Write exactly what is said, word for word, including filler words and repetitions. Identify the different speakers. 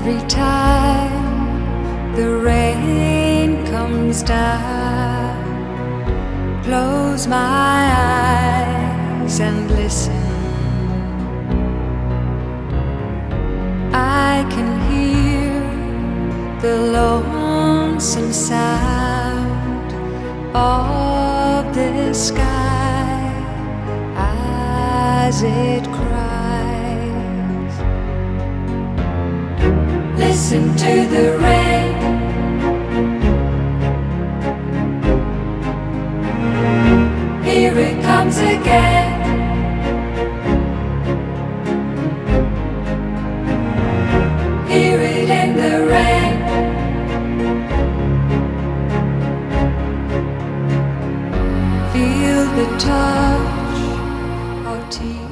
Speaker 1: Every time the rain comes down, close my eyes and listen. I can hear the lonesome sound of the sky as it cries. Listen to the rain. Here it comes again. Hear it in the rain. Feel the touch of tea.